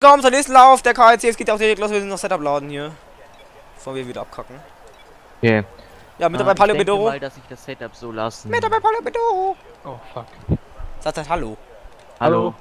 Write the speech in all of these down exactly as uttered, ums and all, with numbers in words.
Komm zum nächsten Lauf, der K L C, es geht auch direkt los, wir sind noch Setup laden hier. Bevor wir wieder abkacken. Okay. Ja, mit dabei Palio Bedoro. Mal, dass ich das Setup so lassen. Mit dabei Palio Bedoro. Oh fuck. Sagt halt Hallo. Hallo.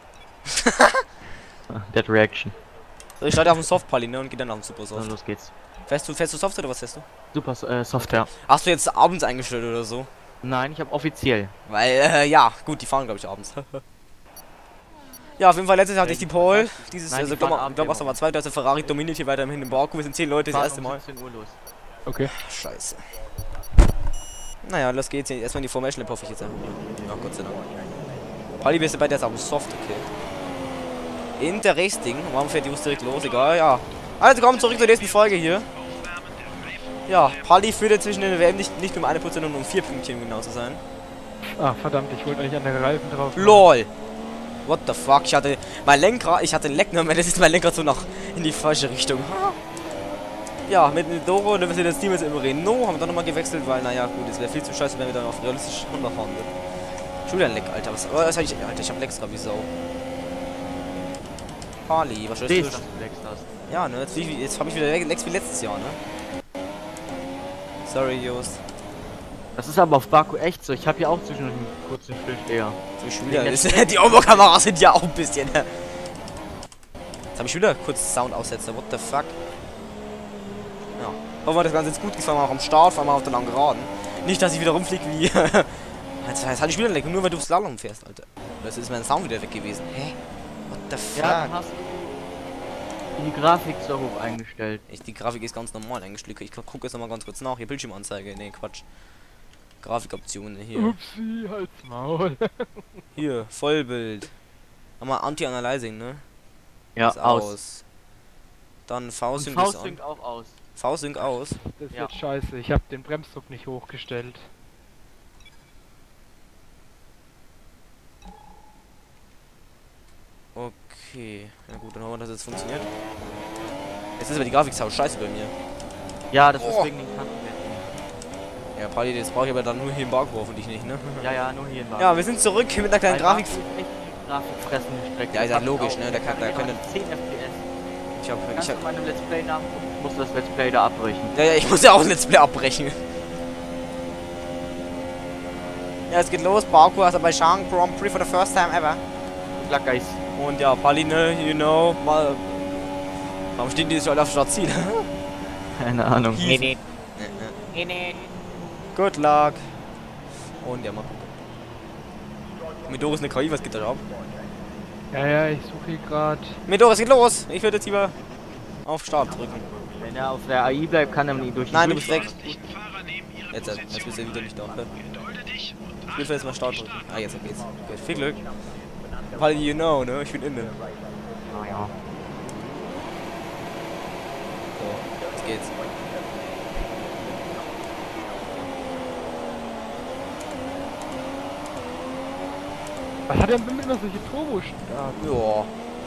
That Reaction. So, ich starte auf dem Soft-Pali, ne, und geh dann auf den Super Soft. So, los geht's. Fährst du, fährst du Soft oder was fährst du? Super äh, Software. Hast du jetzt abends eingestellt oder so? Nein, ich habe offiziell. Weil, äh, ja, gut, die fahren glaube ich abends. Ja, auf jeden Fall letztes Jahr hatte ich die Pole. Dieses, Nein, also, die glaub, fahren glaub, was abends war zweiter, also Ferrari dominiert hier weiterhin im Baku. Wir sind zehn Leute, das erste Mal. siebzehn Uhr los. Okay. Scheiße. Naja, los geht's hier. Erstmal in die Formation Lab, hoffe ich jetzt einfach. Ja, Gott sei Dank. Pali, bist du bei der ist auch Soft, okay. Interesting. Warum fährt die Bus direkt los? Egal, ja. Also kommen zurück zur nächsten Folge hier. Ja, Pali führt jetzt zwischen den W M nicht, nicht um eine Prozent, sondern um vier Pünktchen, um genau zu sein. Ah, verdammt, ich wollte eigentlich an der Reifen drauf. LOL! What the fuck? Ich hatte mein Lenkrad, ich hatte ein Leck, ne? Das ist mein Lenkrad so noch in die falsche Richtung. Ja, mit Doro, ne, wir sind das Team jetzt im Renault, haben wir dann nochmal gewechselt, weil, naja, gut, es wäre viel zu scheiße, wenn wir dann auf realistisch Honda fahren würden. Schon wieder ein Leck, Alter. Was, was hab ich, Alter, ich hab Lecks grad wie Sau. Pali, was stellst du? Dass du Lecks hast. Ja, ne, jetzt, jetzt hab ich wieder Lecks wie letztes Jahr, ne? Sorry, Jost. Das ist aber auf Baku echt so. Ich habe hier auch zwischen einen kurzen Stillsteher. So schon wieder. Ist, die Oberkameras sind ja auch ein bisschen. Jetzt habe ich wieder kurz Sound aussetzer. What the fuck? Ja. Hoffen wir, das Ganze jetzt gut gefahren, auch am Start, vor allem auf der langen Geraden. Nicht, dass ich wieder rumfliege wie. Jetzt, jetzt hatte ich wieder Leck, nur weil du Slalom fährst, Alter. Das ist mein Sound wieder weg gewesen. Hä? What the fuck? Ja, dann hast du die Grafik so hoch eingestellt. Ich, die Grafik ist ganz normal eingestellt. Ich gucke jetzt nochmal ganz kurz nach. Hier Bildschirmanzeige. Nee, Quatsch. Grafikoptionen hier. Upsi, halt's Maul. Hier, Vollbild. Nochmal Anti-Analyzing, ne? Ja, Ist aus. aus. Dann V-Sync V ist an. sync auch aus. V-Sync aus. Das ist Ja. jetzt scheiße, ich habe den Bremsdruck nicht hochgestellt. Okay. Ja gut, dann hoffen wir, dass es funktioniert. Jetzt ist aber die Grafik sau scheiße bei mir. Ja, das Oh. ist wegen den Kanten. Ja, Pali, das brauche ich aber dann nur hier im Baku hoffentlich nicht, ne? Ja, ja, nur hier in Baku. Ja, wir sind zurück mit einer kleinen Grafik. Grafikfressende Strecke. Ja, ist ja Das hab logisch, ich auch. ne? Der kann, der könnte. zehn F P S. Ich hab, Kannst ich hab. du meinem Let's Play nachgucken? Ich muss das Let's Play da abbrechen. Ja, ja, ich muss ja auch ein Let's Play abbrechen. Ja, es geht los. Baku, also bei Shang Grand Prix for the first time ever. Luck, guys. Und ja, Pali, ne, you know, mal. Warum stehen die so alle auf Startziel? Keine Ahnung. Nee, nee. Nee, nee. Good luck. Und ja, mal gucken. Mit Doris eine K I, was geht da ab? Ja, ja, ich suche hier gerade. Mit Doris, geht los! Ich würde jetzt lieber auf Start drücken. Wenn er auf der A I bleibt, kann er nicht durch die Nein, du bist weg. Durchfahrt. Jetzt, jetzt bist du wieder nicht da. Okay. Ich will jetzt mal Start drücken. Ah, jetzt geht's. Gut, viel Glück. Weil you know, ne? Ich bin innen. Ah, ja. So, jetzt geht's. Was hat denn immer solche Turbo-Starten? Ja.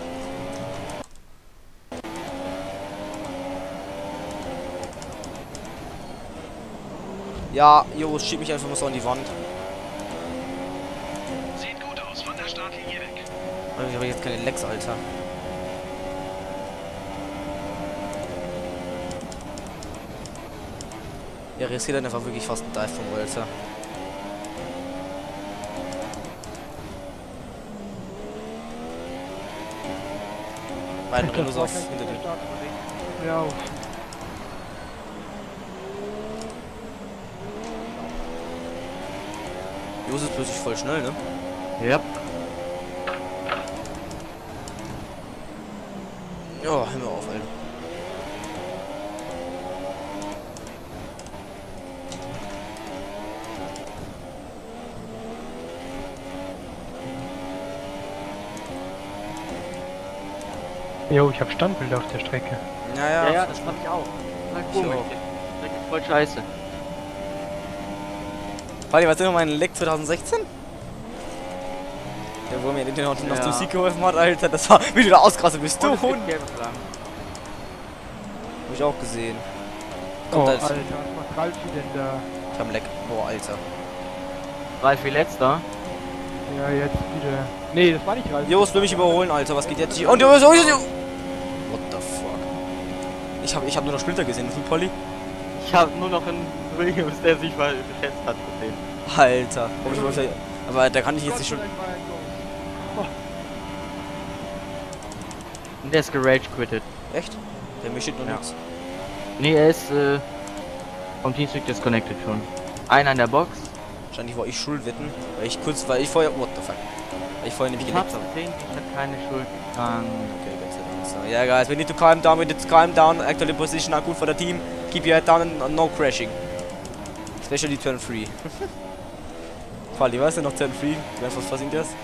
Ja, Jo, schieb mich einfach mal so an die Wand. Sieht gut aus, von der Startlinie weg. Ich habe jetzt keine Lecks, Alter. Ja, riskiert dann einfach wirklich fast einen Dive vom Walter. Beiden Renaults auf hinter dir. Ja, auf. Jos ist plötzlich voll schnell, ne? Ja. Ja, hör mir auf, Alter. Jo, ich habe Standbilder auf der Strecke. Ja, ja. Ja, ja, das hab ich auch. Voll Ich komisch. auch. Die Strecke ist voll scheiße. Warte, was ist noch mein Leck zwanzig sechzehn? Der, wo mir den noch, noch Ja. zum Sieg geholfen hat, Alter. Das war, wie du da ausgerastet bist. Du Und es gibt Hund. gelbe Flaggen. Hab ich auch gesehen. Oh, Kommt Alter, als. was macht Ralfi denn da? Ich hab ein Leck. Boah, Alter. Ralf wie letzter. Ja, jetzt wieder. Nee, das war nicht Ralfi. Jos will mich überholen, Alter. Was geht jetzt hier? Und Jos, Jos, Jos. Ich habe ich hab nur noch Splitter gesehen. Und du, Polly? Ich habe nur noch einen Williams, der sich mal geschätzt hat, gesehen. Alter. Oh, ich wollte, aber da kann ich jetzt nicht schon... Und der ist gerage quittet. Echt? Der mischt noch Ja. nichts. Nee, er ist äh, vom Teamspeak disconnected schon. Einer in der Box. Wahrscheinlich war ich schuld wetten. Weil ich kurz, weil ich vorher... What the fuck? Weil ich vorher nämlich Ich geleckt hab's habe. gesehen, ich hab keine Schuld getan. Okay, Gott sei Dank. So, yeah, guys, we need to calm down. We need to calm down. Actually, position are good for the team. Keep your head down and no crashing. Especially turn three. Quali, weißt du noch turn three? Was, was sind das?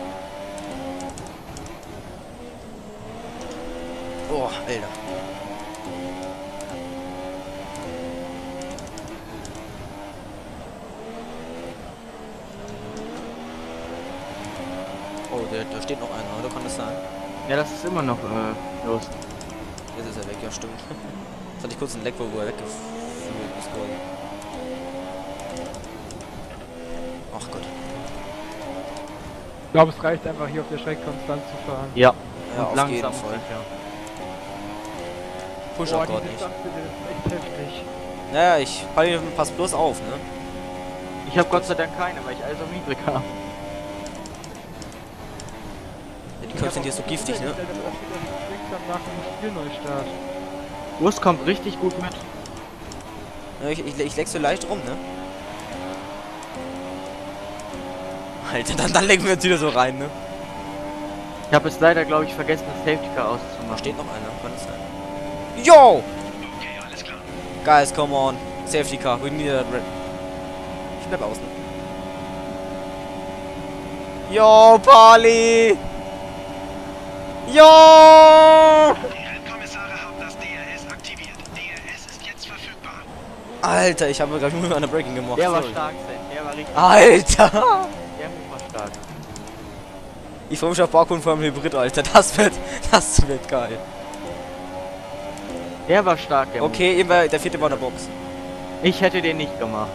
Oh, Alter. Oh, der, da steht noch einer, oder kann das sein? Ja, das ist immer noch äh, los. Jetzt ist er weg, ja stimmt. Jetzt hatte ich kurz einen Leck, wo er weggeflogen ist quasi. Ach Gott. Ich glaube, es reicht einfach hier auf der Strecke konstant zu fahren. Ja, Ja, und auf jeden langsam Fall. sicher. Push Boah, auch gerade diese nicht. Standbilder ist echt heftig. Naja, ich Palli, pass bloß auf, ne? Ich habe Gott sei Dank keine, weil ich alles auf niedrig habe. Ja, die Köpfe sind hier so giftig, ne? Da steht das langsam nach dem Spielneustart. Urs kommt richtig gut mit. Ja, ich, ich, ich leck so leicht rum, ne? Alter, dann, dann legen wir uns wieder so rein, ne? Ich habe es leider, glaube ich, vergessen, das Safety Car Da auszumachen. steht noch einer, kann es sein? Yo! Okay, alles klar. Guys, come on. Safety car, we need that red. Ich bleib außen. Yo, Pali! Yo! Die Rennkommissare haben das D R S aktiviert. D R S ist jetzt verfügbar. Alter, ich habe gerade nur eine Breaking gemacht. Der war sorry. stark, Sven. Der war richtig Alter! Der war stark. Ich freue mich auf Parkour vor dem Hybrid, Alter. Das wird, das wird geil. Der war stark, der Okay, eben war der vierte war in der Box. Move. Ich hätte den nicht gemacht.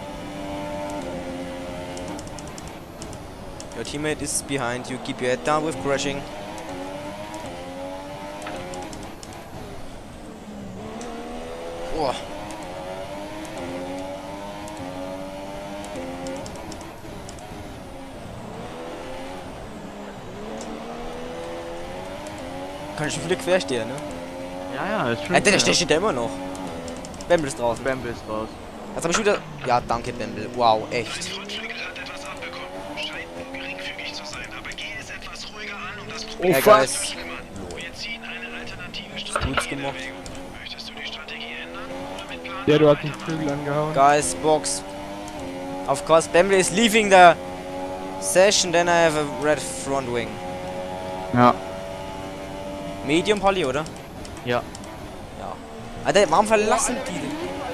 Your teammate is behind you. Keep your head down with crashing. Oh. Kann ich schon viele querstehen, ne? Ja, ja, ist schon. Alter, der steht da immer noch. Bamble ist draußen. Bamble ist raus. Jetzt habe ich wieder... Ja, danke, Bamble. Wow, Mein echt. Frontflügel hat etwas abbekommen. Scheint nur geringfügig zu sein, aber geh es etwas ruhiger an, um das Oh, Problem fuck. zu kümmern. Wir ziehen eine alternative tut's Strategie in gemacht. Erwägung. Möchtest du die Strategie ändern oder mit Plan Der, du hast A den weitermachen? Flügel angehauen. Guys, box. Of course, Bamble is leaving the session. Then I have a red front wing. Ja. Medium Poly, oder? Ja. Ja. Alter, warum verlassen die denn?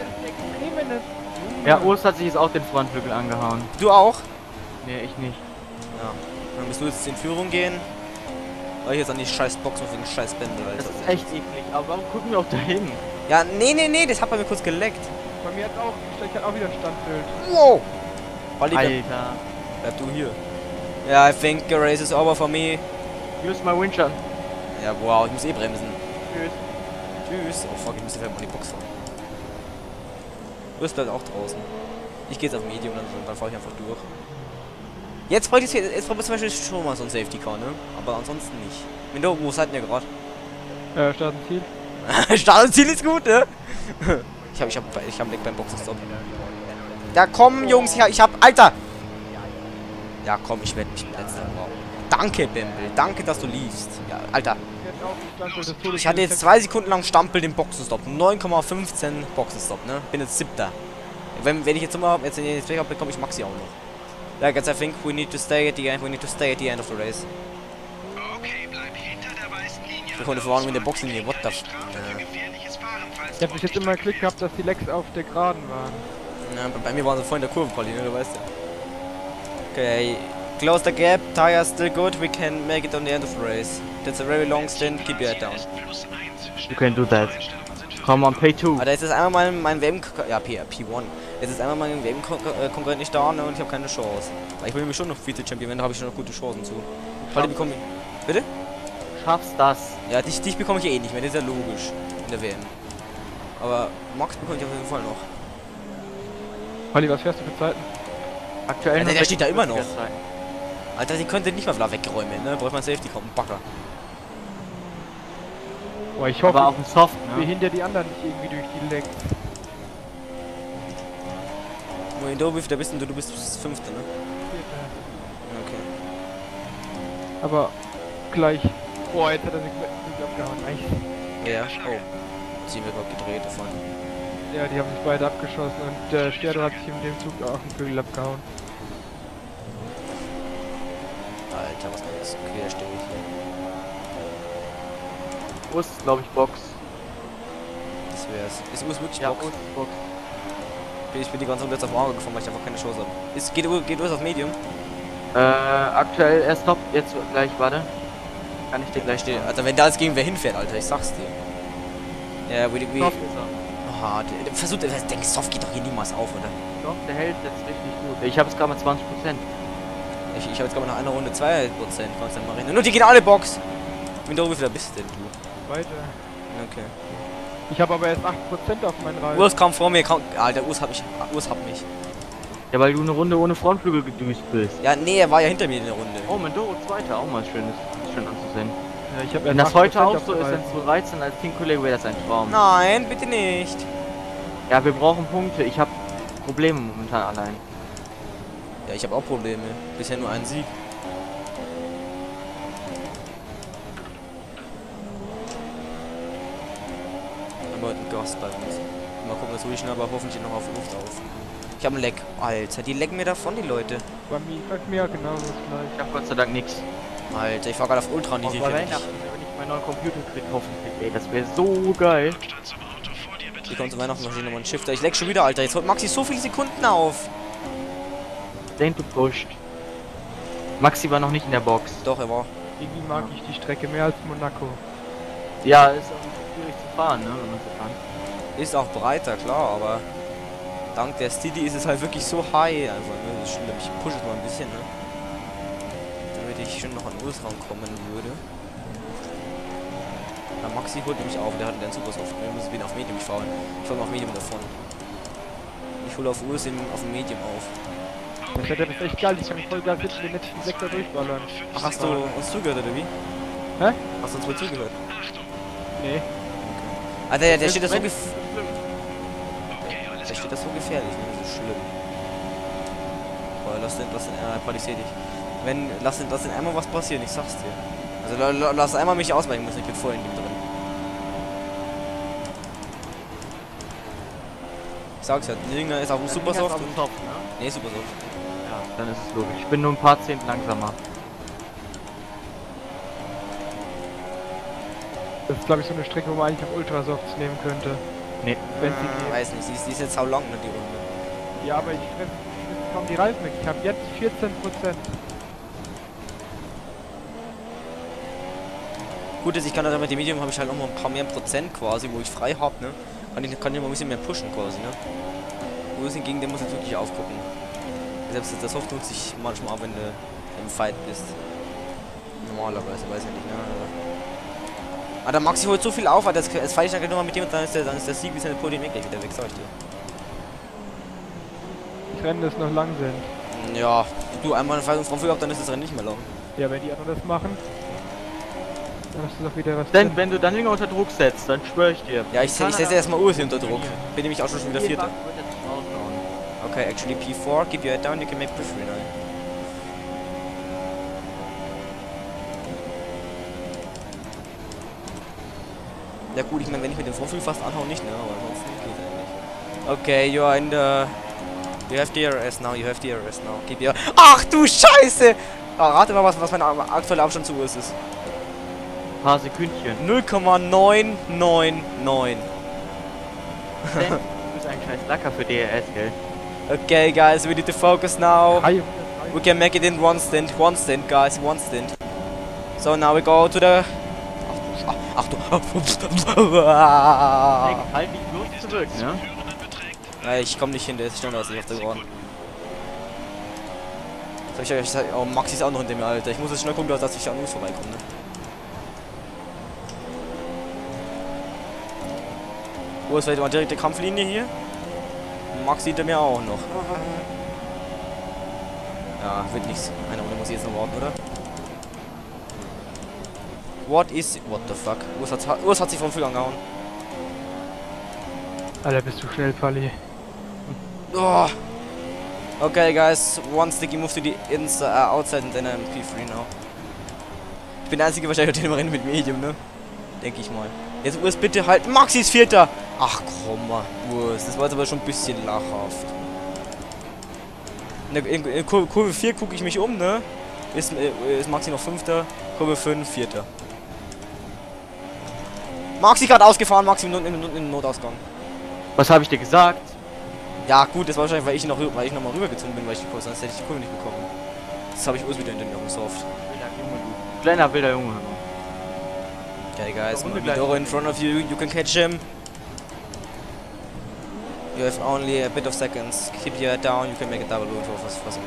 Ja, Urs hat sich jetzt auch den Frontflügel angehauen. Du auch? Nee, ich nicht. Ja. Dann musst du jetzt in Führung gehen. Weil ich jetzt an die scheiß Box und wegen scheiß Bändel, Das Alter. ist echt eklig, aber warum gucken wir auch dahin? Ja, nee, nee, nee, das hat bei mir kurz geleckt. Bei mir hat auch, ich hat auch wieder ein Standbild. Wow! Wally, bleib, Alter. bleib du hier. Ja, I think the race is over for me. Use my Windschatten. Ja, wow, ich muss eh bremsen. Tschüss. Tschüss. Oh fuck, ich muss vielleicht mal in die Box fahren. Du bleibt auch draußen. Ich gehe jetzt auf Medium, dann, dann fahre ich einfach durch. Jetzt brauche ich jetzt brauche ich zum Beispiel schon mal so ein Safety Car, ne? Aber ansonsten nicht. Wenn du, wo seid ihr gerade? Äh, Start und Ziel. Start und Ziel ist gut, ne? Ich hab, ich hab, ich hab Blick beim Boxenstopp. Da kommen Jungs, ich hab, ich hab, Alter! Ja komm, ich werde mich letzter. Wow. Danke, Bamble, danke, dass du liefst. Ja, Alter. Jetzt auch ein Standbild des Todes. Ich hatte jetzt zwei Sekunden lang Stampel den Boxenstopp. neun Komma fünfzehn Boxenstopp, ne? Bin jetzt siebter. Wenn, wenn ich jetzt immer jetzt den Pech habe, bekomme ich Maxi auch noch. Ja, guys, I think we need to stay at the end. We need to stay at the end of the race. Okay, bleib hinter der weißen Linie. Wir konnten voran mit der Boxlinie. What the f... Strafe für gefährliches Fahren, falls Ich hab bis jetzt immer Glück gehabt, dass die Lecks auf der Geraden waren. Ja, bei, bei mir waren sie voll in der Kurve, Pauline, du weißt ja. Okay. Close the gap. Tires still good. We can make it on the end of the race. That's a very long stint. Keep your head down. plus eins. You can do that. Come on, pay two. Alter, jetzt ist einmal mein, mein W M... Ja, P, P eins. Jetzt ist einmal mein W M-Konkurrent nicht da, ne, und ich habe keine Chance. Weil ich will nämlich schon noch Vize-Champion werden, da habe ich schon noch gute Chancen zu. Pauline bekomme ich... Bitte? schaffst das. Ja, dich, dich bekomme ich eh nicht mehr, das ist ja logisch. In der W M. Aber Max bekomme ich auf jeden Fall noch. Holly, was fährst du für Zeiten? Aktuell Alter, nur der steht da immer noch. sechsundvierziger Zeiten. Alter, die könnte nicht mal wieder wegräumen, ne? Braucht man Safety kommen, Bagger. Boah, ich hoffe, Aber auf dem Soft, wir ne? hinter die anderen nicht irgendwie durch die Lecks. Wohin du bist, da bist du, du bist das Fünfte, ne? Okay. Aber gleich. Boah, jetzt hat er sich mit abgehauen. Eigentlich. Ja, oh. Sie wird gerade gedreht davon. Ja, die haben sich beide abgeschossen und äh, Sterdo hat sich in dem Zug auch einen Vögel abgehauen. Alter, was ist okay, da stehe ich. Wo ist, glaube ich, Box. Das wär's. Ist Urs wirklich Ja, Box? wo ist Box? Ich bin die ganze Zeit jetzt auf Auge gefahren, weil ich einfach keine Chance habe. Ist, geht, geht Urs auf Medium? Äh, aktuell erst Top, jetzt gleich, warte. Kann ich dir gleich Steht. stehen. Alter, wenn da jetzt gegen wer hinfährt, Alter, ich sag's dir. Ja, wie, wie. Soft ist er. Aha, der, der versucht, der denkt, Soft geht doch hier niemals auf, oder? Doch, der hält jetzt richtig gut. Ich habe jetzt gerade mal zwanzig Prozent. Ich, ich habe jetzt gerade nach einer Runde zwei Prozent, kannst du mal rechnen. Und die gehen alle Box! Wie wie viel bist denn du? Weiter. Okay. Ich habe aber erst acht Prozent auf meinen Reifen. Urs kam vor mir, kam, Alter, Urs hab ich, Urs hab mich. Ja, weil du eine Runde ohne Frontflügel gedüst bist. Ja, nee, er war ja hinter mir in der Runde. Oh, Mendoro Zweiter, auch mal schön, ist schön anzusehen. Ja, ich hab Wenn erst das heute acht auch Prozent so auf ist, dem wenn es so dreizehn als Teamkollege wäre das ein Traum. Nein, bitte nicht. Ja, wir brauchen Punkte. Ich habe Probleme momentan allein. Ja, ich habe auch Probleme. Bisher nur einen Sieg. Aber ein Gast bei uns. Mal gucken, das hole ich schnell, aber hoffentlich noch auf Luft auf. Ich habe einen Leck. Alter, die lecken mir davon, die Leute. Bei mir, bei mir genau das gleiche. Ich habe Gott sei Dank nichts. Alter, ich fahr gerade auf Ultra Auch niedrig. bei Weihnachten, wenn ich meinen neuen Computer krieg, hoffentlich. Ey, das wäre so geil. Abstand zum Auto vor dir bitte. Hier kommt zu Weihnachten wahrscheinlich nochmal ein Shifter. Ich leck schon wieder, Alter. Jetzt holt Maxi so viele Sekunden auf. Den gepusht. Maxi war noch nicht in der Box. Doch, er war. Irgendwie mag ich die Strecke mehr als Monaco. Ja, ist auch nicht schwierig zu fahren, ne, wenn man so kann. Ist auch breiter, klar, aber dank der Steady ist es halt wirklich so high. Also, ne, das ist schlimm. Ich pushe es mal ein bisschen, ne? Damit ich schon noch an Urs rankommen würde. Na, Maxi holt mich auf, der hat den super Soft. Wir müssen wieder auf Medium fahren. Ich fahre mal auf Medium davon. Ich hole auf Urs im, auf dem Medium auf. Das wäre das echt geil, ich kann voll da sitzen, den letzten Sektor durchballern. Ach, hast du uns zugehört, oder wie? Hä? Hast du uns wohl zugehört? Nee. Alter, der, der steht da so Wenn- gef Okay, alles der klar. steht da so gefährlich, ne? Das ist schlimm. Boah, lass den, lass den, äh, palisier dich. Wenn, lass den, lass den einmal was passieren, ich sag's dir. Also la, la, lass einmal mich ausweichen müssen, ich bin voll in dem drin. Ich sag's ja, Nillinger ist auch ein super Soft. und- Top, ne? Nee, super Soft. Ja, dann ist es logisch. Ich bin nur ein paar Zehntel langsamer. Das ist glaube ich so eine Strecke, wo man eigentlich auch Ultrasofts nehmen könnte. Nee. Wenn sie Hm, gehen. weiß nicht, die ist, die ist jetzt sau lang, ne, die Runde. Ja, aber ich fresse kaum die Reifen weg. Ich habe jetzt vierzehn Prozent. Gut ist, ich kann halt mit dem Medium habe ich halt noch mal ein paar mehr Prozent quasi, wo ich frei hab, ne? Kann ich, kann ich mal ein bisschen mehr pushen quasi, ne? Wo ist hingegen, der muss jetzt wirklich aufgucken. Selbst das Soft nutze ich manchmal auch, wenn du im Fight bist. Normalerweise, weiß ich nicht, ne? Aber der Maxi holt so viel auf, Alter, jetzt, jetzt fahre ich dann gleich nochmal mit dem und dann ist der, dann ist der Sieg bis in der Podium gleich wieder weg, sag ich dir. Das Rennen ist noch lang sind. Ja, du einmal einen Fall und Frau ab, dann ist das Rennen nicht mehr lang. Ja, wenn die anderen das machen, dann hast du doch wieder was Denn drin. wenn du dann länger unter Druck setzt, dann schwöre ich dir. Ja, ich, ich setze erstmal Urs unter Druck. Bin nämlich auch schon wieder Jeden Vierter. Tag wird er nicht raushauen. Okay, actually P four, keep your head down, you can make push now. Ja gut, ich meine, wenn ich mit dem Vorflug fast anhaue, nicht, ne? Aber ansonsten geht eigentlich. Okay, you are in the... You have D R S now, you have D R S now. Keep your... Ach du Scheiße! Ah, rate mal, was, was mein aktueller Abstand zu Urs ist. Ein paar Sekündchen. null Komma neun neun neun. Denn du bist ein scheiß Lacker für D R S, gell? Okay, guys, we need to focus now. dreihundert, We can make it in one stint, one stint, guys, one stint. So now we go to the... Ach du... Hey, halt dich bloß zurück, ne? Führenden beträgt Ja, ich komme nicht hin, der ist schneller als ich auf der Geraden. Soll ich euch sagen, oh, Maxi ist auch noch hinter mir, Alter. Ich muss jetzt schnell gucken, dass ich an uns vorbeikomme, ne? Wo ist vielleicht mal direkte Kampflinie hier? Max sieht er mir auch noch. Ja, wird nichts. Eine Runde muss ich jetzt noch warten, oder? What is... What the fuck? Urs hat, Urs hat sich vom Flügel angehauen. Alter, bist du schnell, Pali. Oh. Okay, guys. One sticky move to the inside, uh, outside and then I'm P three now. Ich bin der Einzige wahrscheinlich, der Rennen mit Medium, ne? Denke ich mal. Jetzt Urs bitte halt. Maxi ist Vierter. Ach komm mal, Urs. Das war jetzt aber schon ein bisschen lachhaft. In, der, in, in Kurve vier gucke ich mich um, ne? Ist, äh, ist Maxi noch Fünfter. Kurve fünf, Vierter. Maxi gerade ausgefahren, Maxi im, im, im, im Notausgang. Was habe ich dir gesagt? Ja gut, das war wahrscheinlich, weil ich noch, weil ich noch mal rübergezogen bin, weil ich die Kurve, sonst hätte ich die Kurve nicht bekommen. Das habe ich Urs wieder in den Soft. Kleiner wilder Junge. Okay guys, Midoro in front of you, you can catch him. You have only a bit of seconds. Keep your head down, you can make a double move for for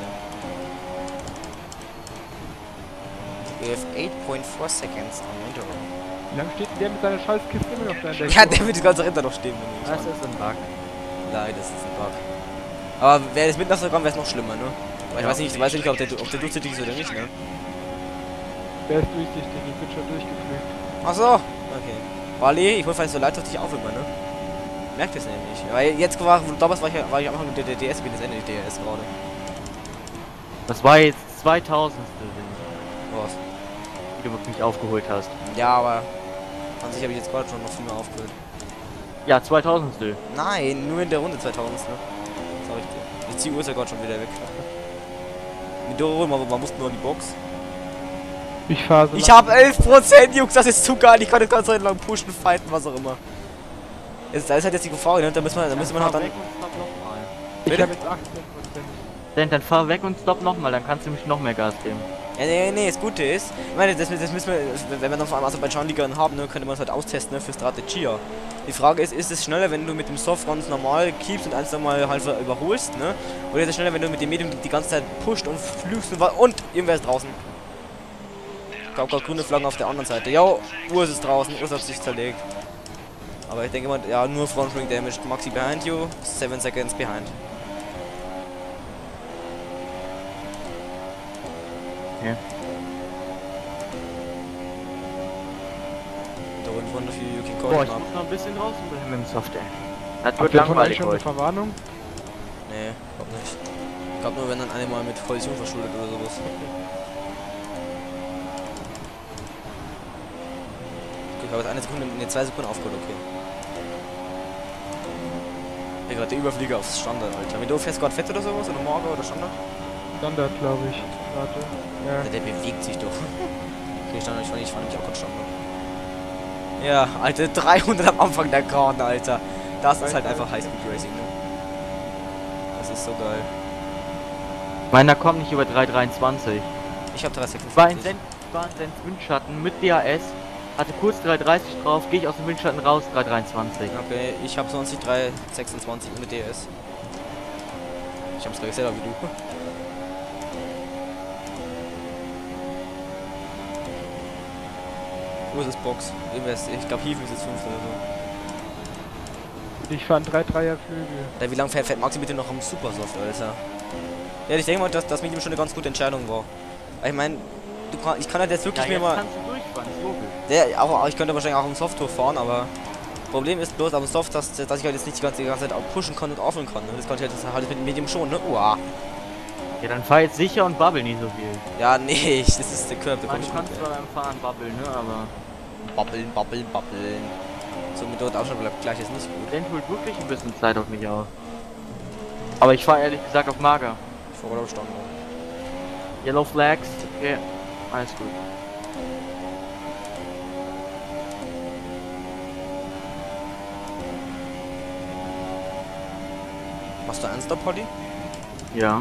You have eight point four seconds on Midoro. Wie lange steht denn der mit seiner Scheißkiste immer noch da in der Ja, der wird das ganze Ritter noch stehen. Das ist ein Bug. Nein, das ist ein Bug. Aber wäre das mit nach kommt, wäre es noch schlimmer, ne? Weil ich Ja. weiß nicht, ich weiß nicht, ob der, ob der durchsichtig ist oder nicht, ne? Der ist durchsichtig, ich bin schon durchgeflügt. Achso, okay. Wally, ich wollte vielleicht so leid auf dich auf immer, ne? Merkt es nämlich. Weil jetzt war, damals war ich, war ich einfach nur der D S, wie das Ende der D S gerade. Das war jetzt zweitausendstel, Was? wie du mich aufgeholt hast. Ja, aber an sich habe ich jetzt gerade schon noch viel mehr aufgeholt. Ja, zweitausendstel. Nein, nur in der Runde zweitausend, ne? Das hab ich dir. Jetzt die Uhr ist ja gerade schon wieder weg. Mit Doro, aber man muss nur in die Box. Ich fahre so Ich lang- habe elf Prozent, Jungs, das ist zu geil. Ich kann das ganze Zeit lang pushen, fighten, was auch immer. Jetzt, da ist halt jetzt die Gefahr, ne? Da müssen wir, da müssen wir noch dann. Weg und stopp nochmal. Ich Bitte? habe jetzt achtzehn Prozent. Dann, dann fahr weg und stopp nochmal, dann kannst du mich noch mehr Gas geben. Ja, nee, nee, das Gute ist, ich meine, das, das müssen wir, wenn wir dann vor allem Aserbaidschan-Liga haben, ne, könnte man es halt austesten, ne, für Strategia. Die Frage ist, ist es schneller, wenn du mit dem Soft ganz normal keepst und eins nochmal halt überholst, ne? Oder ist es schneller, wenn du mit dem Medium die, die ganze Zeit pusht und flügst und, und irgendwer ist draußen. Ich glaube gerade grüne Flaggen auf der anderen Seite. Ja, Urs ist draußen, Urs hat sich zerlegt. Aber ich denke mal, ja, nur Frontwing Damage. Maxi behind you, seven seconds behind. Okay. Da unten front of you, you can call Boah, him ich up. muss noch ein bisschen draußen bleiben mit dem Soft, ey. Das Habt wird ihr von euch langweilig schon eine heute. Verwarnung? Nee, glaub nicht. Ich glaub nur, wenn dann eine mal mit Kollision verschuldet oder sowas. Okay, ich habe jetzt eine Sekunde, ne, zwei Sekunden aufgeholt, okay. Hier gerade der Überflieger aufs Standard, Alter. Wie du fährst gerade fett oder sowas? Oder Morgen oder Standard? Standard, glaube ich. Warte. Ja. Ja, der bewegt sich doch. Okay, Standard, ich fand, ich fand mich auch gerade Standard. Ja, Alter, dreihundert am Anfang der Geraden, Alter. Das ist halt einfach Highspeed Racing, ne? Das ist so geil. Meiner kommt nicht über drei dreiundzwanzig. Ich hab drei War in sechsundfünfzig. Sens, war in Sens Windschatten mit D A S, hatte kurz drei dreißig drauf, gehe ich aus dem Windschatten raus, drei dreiundzwanzig. Okay, ich hab sonst drei sechsundzwanzig mit D S. Ich hab's gleich selber wie du. Wo ist das Box? Ich glaube, Hieven ist jetzt fünfter oder so. Ich fahre einen drei Dreier Flügel. Ja, wie lange fährt, fährt Maxi bitte noch am Supersoft, Alter? Ja, ich denke mal, dass das mit ihm schon eine ganz gute Entscheidung war. Weil ich meine, du kann, ich kann halt jetzt wirklich Ja, mir jetzt mal. kannst du durchfahren, ist logisch. Der, auch, ich könnte wahrscheinlich auch am Soft-Tour fahren, aber Problem ist bloß am Soft, dass, dass ich halt jetzt nicht die ganze, die ganze Zeit auch pushen kann und aufholen kann. Ne? Das kann ich halt, das halt mit dem Medium schon, ne? Uah. Ja, dann fahr jetzt sicher und babbel nicht so viel. Ja, nee, das ist der Körper. Ich meine, du kannst zwar beim Fahren babbeln, ne, aber... Babbeln, babbeln, babbeln. So mit dort auch schon bleibt gleich ist nicht gut. Den holt wirklich ein bisschen Zeit auf mich auf. Aber ich fahr ehrlich gesagt auf mager. Ich fahr gerade auf Stand. Yellow Flags, okay, alles gut. Machst du ernst da, Polly? Ja.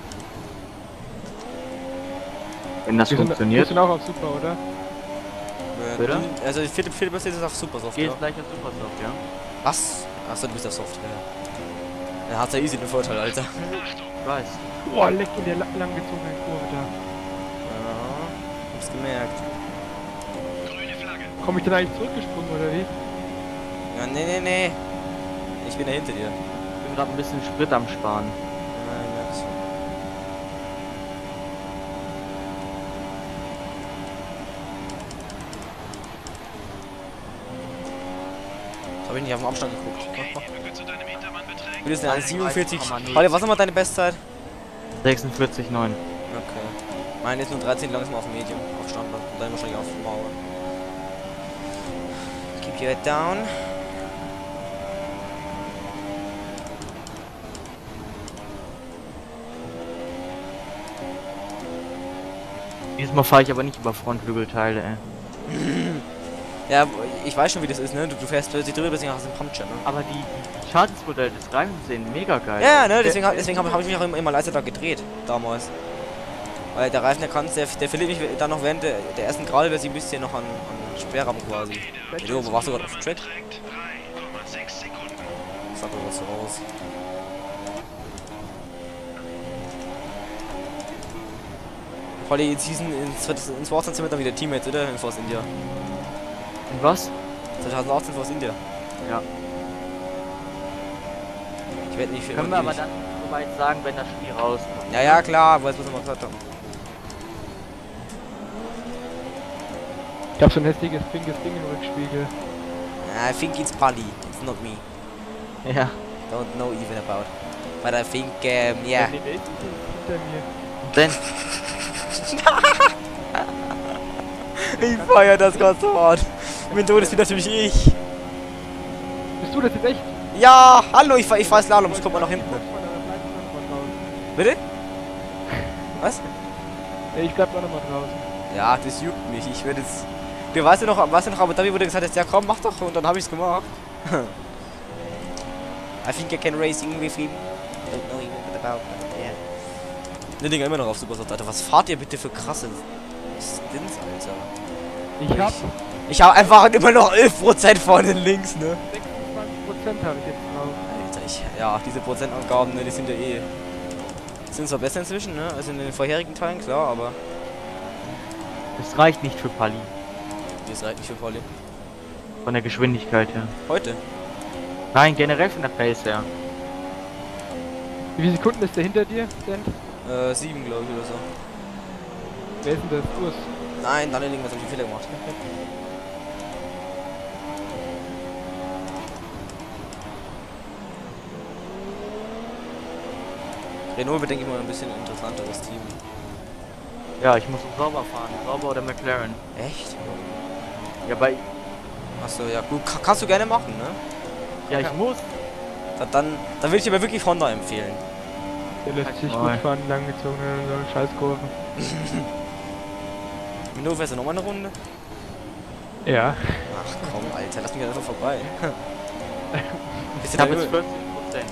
Wenn das Wir sind, wir funktioniert, sind auch auf Super, oder? Äh, Bitte? Also die vierte, vierte Platzierung ist auf Supersoft, geht ja? es gleich auf Supersoft, ja? Was? Achso, du bist auf Soft, ja. Er hat ja easy den Vorteil, Alter. Ich weiß. Boah, leck in der la- langgezogenen Kurve da. Ja, hab's gemerkt. Grüne Flagge. Komm ich denn eigentlich zurückgesprungen, oder wie? Ja, nee, nee, nee. Ich bin ja hinter dir. Ich bin gerade ein bisschen Sprit am Sparen. Ja, ich merk's. Jetzt hab ich nicht auf den Abstand geguckt. Okay, die Lücke zu deinem Hintermann beträgt. Wie ist denn eins siebenundvierzig? eins Komma null. Warte, was ist nochmal deine Bestzeit? sechsundvierzig Komma neun. Okay. Meine ist nur dreizehn langsam auf Medium, auf Standard. Und dann wahrscheinlich auf Mauer. Keep your head down. Diesmal fahre ich aber nicht über Frontflügelteile, ey. Ja, ich weiß schon, wie das ist, ne? Du, du fährst plötzlich drüber, deswegen hast du einen Pumpchen, ne? Aber die, die Schadensmodelle des Reifens sehen mega geil. Ja, ne? Deswegen, hab- deswegen habe hab ich mich auch immer, immer leiser da gedreht, damals. Weil der Reifen, der kann, der, der verliert mich dann noch während der, der ersten Gerade, ein bisschen noch an, an Sperrrahmen quasi. Ja, du, wo warst du gerade auf dem Track? Beträgt drei Komma sechs Sekunden. Sag mal was raus. Holly, jetzt hießen ins, ins Force sind wir dann wieder Teammates, oder? In Force India. Und was? zwanzig achtzehn Force India. Ja. Ich werde nicht für Können wir immer aber dann soweit sagen, wenn das Spiel rauskommt. Ja, ja, klar, weiß was wir mal gesagt haben. Ich hab so ein hässliches pinkes Ding im Rückspiegel. I think it's Pali, it's not me. Ja. Don't know even about. But I think, um, yeah. Nee, der ist hinter mir. Und dann, Ich feier das ganz so hart. Mein Tod ist wieder natürlich ich. Bist du das jetzt echt? Ja, hallo, ich fahr, ich fahr Slalom, ich komm mal nach hinten. Bitte? Was? Ja, ich bleib auch noch mal draußen. Ja, das juckt mich. Ich werde jetzt. Du weißt ja noch, weißt du noch, aber David wurde gesagt, ja komm, mach doch, und dann habe ich's gemacht. I think I can racing with him. Don't know even what about, but yeah. Ne Dinger immer noch auf Supersat, Alter. Was fahrt ihr bitte für krasse Stints, Alter? Ich hab Ich habe einfach immer noch elf Prozent vorne links, ne? sechsundzwanzig Prozent habe ich jetzt drauf. Alter, ich. Ja, diese Prozentangaben, ne, die sind ja eh. Sind zwar besser inzwischen, ne? Also in den vorherigen Teilen, klar, aber. das reicht nicht für Pali. Das reicht nicht für Polly. Von der Geschwindigkeit her. Heute? Nein, generell von der Pace her. Wie viele Sekunden ist der hinter dir, Dent? Äh, sieben, glaube ich, oder so. Wer ist denn das? Urs. Nein, dann irgendwas habe ich einen Fehler gemacht. Renault wird, denke ich mal, ein bisschen interessanteres Team. Ja, ich muss sauber fahren. Sauber oder McLaren. Echt? Ja, bei. Achso, ja gut, Ka- kannst du gerne machen, ne? Ja, ich muss. Da, dann, dann würde ich dir aber wirklich Honda empfehlen. Der lässt sich Nein. gut fahren, langgezogene so Scheißkurven. Minot, fährst du nochmal eine Runde? Ja. Ach komm, Alter, lass mich einfach vorbei. Bist du Ich da habe jetzt über? vierzig Prozent.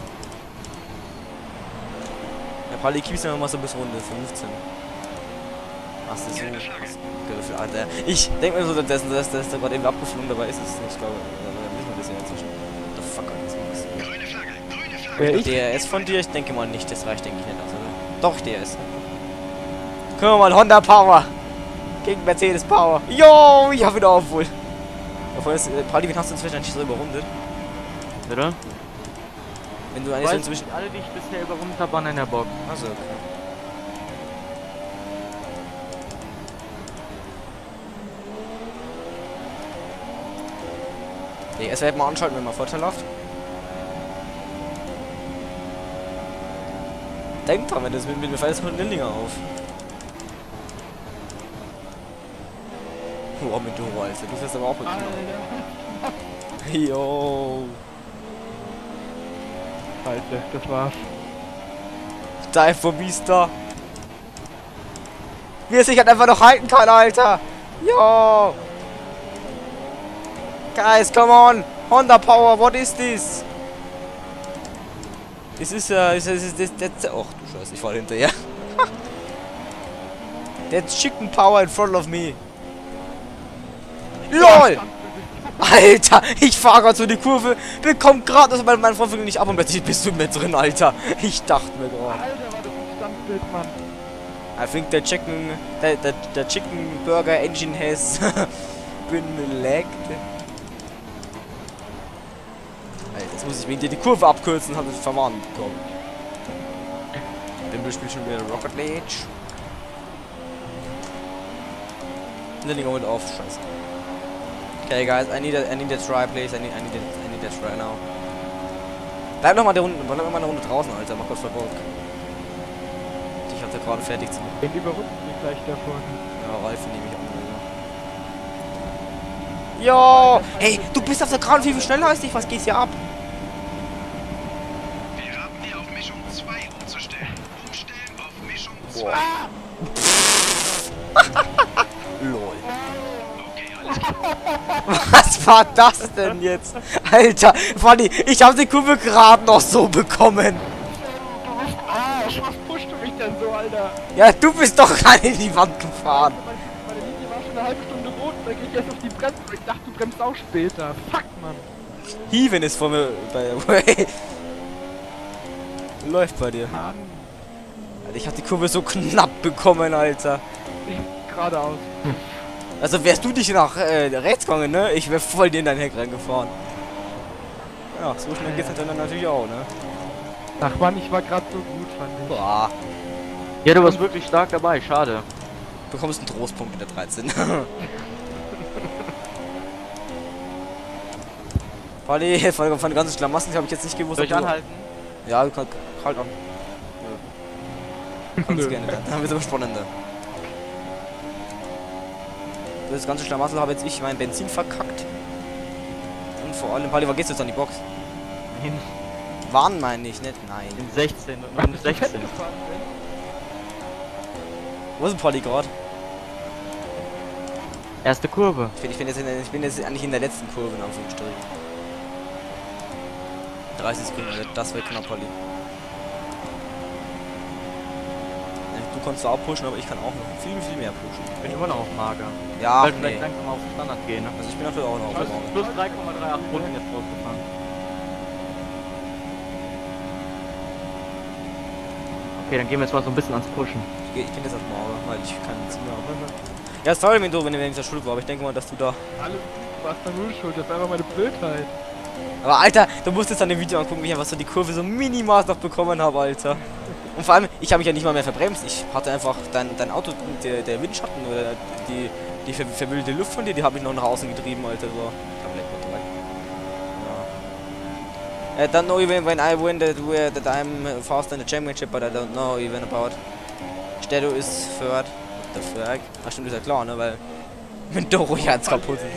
Ja, Pali, kippst du mal so bis Runde fünfzehn. Ach, das ist so. Griffel, Alter. Ich denke mir so, dass, dass, dass da gerade eben abgeflogen dabei ist. Es nicht, glaube ich. Da wissen wir das ja inzwischen. What the fuck, Alter. Grüne Flagge, grüne Flagge. Wer ich? D R S von dir? Ich denke mal nicht. Das reicht, denke ich nicht. Also, doch, D R S. Können wir mal Honda Power gegen Mercedes Power. Jo, ich hab wieder Aufholt. Davor ist, äh, Pali, wen hast du inzwischen eigentlich so überrundet? Oder? Wenn du eigentlich so Weil inzwischen. alle, die ich bisher überrundet habe, waren in der Box. Achso, okay. D R S wird mal anschalten, wenn man vorteilhaft. Denk dran, wenn das mit, mit mir fällt, mit Lillinger auf. Oh, mit du, Alter. Du fährst aber auch mit Alter. Yo. Alter, das war's. Dive for Beaster. Wie er sich halt einfach noch halten kann, Alter. Yo. Guys, come on. Honda Power, what is this? Das ist ja, das ist, das, das, das, oh du Scheiße, ich fahr hinterher. That's Chicken Power in front of me. LOL! Alter, ich fahr grad so die Kurve, bekomm grad also mein, mein Vorflügel nicht ab und plötzlich bist du mit drin, Alter. Ich dachte mir gerade. Alter, war das ein Standbild, Mann. I think the chicken, the, the, the chicken burger engine has been lagged. Alter. Jetzt muss ich wegen dir die Kurve abkürzen und habe es verwarnt bekommen. Bimbel spielt schon wieder Rocket League. Lillinger holt auf, scheiße. Okay, guys, I need a, I need a try, please. I need, I need, a, I need a try now. Bleib noch mal der Runde, bleib noch mal eine Runde draußen, Alter. Mach Gott vor Bock. Ich hatte gerade fertig zu machen. Den überrunden wir gleich davon. Ja, Reifen nehme ich an. Ja, hey, du bist auf der Kran viel, viel schneller als ich. Was geht hier ab? Wir raten dir auf Mischung zwei umzustellen. Umstellen auf Mischung zwei. Lol. Okay, alles klar. Was war das denn jetzt? Alter, Fanny, ich habe die Kurve gerade noch so bekommen. Du bist Arsch, was pusht du mich denn so, Alter? Ja, du bist doch rein in die Wand gefahren. Meine Linie war schon eine halbe Stunde rot, da gehe ich erst auf die Bremse. Ich dachte, du bremst auch später. Fuck, Mann. Heaven ist vor mir bei the way. Läuft bei dir. Mann. Alter, ich hab die Kurve so knapp bekommen, Alter. Ich geradeaus. Also wärst du dich nach äh, rechts gegangen, ne? Ich wär voll in dein Heck reingefahren. Ja, so schnell geht's dann natürlich auch, ne? Ach Mann, ich war gerade so gut, fand ich. Boah. Ja, du warst wirklich stark dabei, schade. Bekommst einen Trostpunkt in der dreizehn. Wally, von, von den ganzen Schlamassen habe ich jetzt nicht gewusst. Soll ich ob du- anhalten? Ja, du kannst halt an. Ja. Kannst Nö. gerne, dann haben wir so spannender. Durch das ganze Schlamassel habe jetzt ich mein Benzin verkackt. Und vor allem, Wally, wann gehst du jetzt an die Box? Nein, Wann meine ich nicht? Nein. in sechzehn und minus sechzehn. Wo ist ein Polly gerade? Erste Kurve. Ich bin, ich, bin jetzt in, der- ich bin jetzt eigentlich in der letzten Kurve, in Anführungsstrichen. dreißig Sekunden, das wird knapp, Polly. Ja, du kannst zwar auch pushen, aber ich kann auch noch viel, viel mehr pushen. Ich bin immer noch auf mager. Ja, Sollte nee. vielleicht langsam auf den Standard gehen. Ne? Also ich bin natürlich auch noch auf der Bahn. Plus drei Komma achtunddreißig Runden jetzt rausgefahren. Okay, dann gehen wir jetzt mal so ein bisschen ans Pushen. Ich, geh- ich bin jetzt auf Morgen, weil ich kein Benzin mehr habe. Ja, sorry, wenn du, wenn du in der Schuld war, aber ich denke mal, dass du da... Alles gut, du warst da null schuld, das ist einfach meine Blödheit. Aber Alter, du musst jetzt an dem Video angucken, wie ich einfach so die Kurve so minimal noch bekommen habe, Alter. Und vor allem, ich habe mich ja nicht mal mehr verbremst. Ich hatte einfach dein, dein Auto, der, der Windschatten oder die, die ver verwühlte Luft von dir, die habe ich noch nach außen getrieben, Alter. So. Ich hab leck mal dabei. Ja. I don't know even when I win that, we're, that I'm fast in the championship, but I don't know even about. Stedo ist third. What the fuck? Ach stimmt, ist ja klar, ne, weil mit Doro ganz kaputt ist.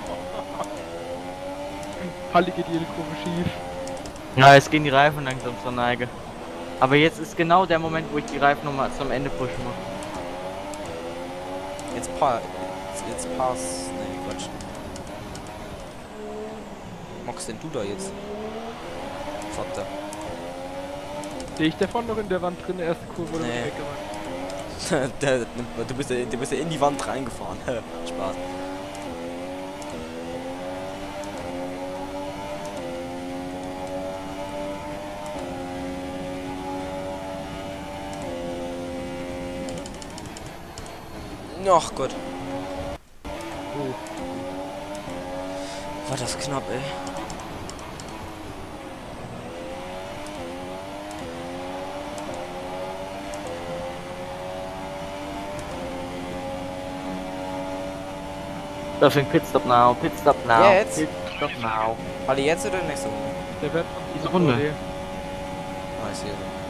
Halle geht jede Kurve schief. Ja, jetzt gehen die Reifen langsam zur Neige. Aber jetzt ist genau der Moment, wo ich die Reifen nochmal zum Ende pushen muss. Jetzt pa jetzt, jetzt pass. Nee, Quatsch. Magst denn du da jetzt? Vater. Stehe ich davon noch in der Wand drin, erste Kurve oder Nee. bin ich weggerannt? der, du, bist ja, du bist ja in die Wand reingefahren. Spaß. Ach Gott. Oh. War das knapp, ey. Deswegen Pitstop now, Pitstop now, Jetzt? Pitstop now. Alle jetzt oder nächste Runde? Der wird Diese Runde. Ah, ich sehe.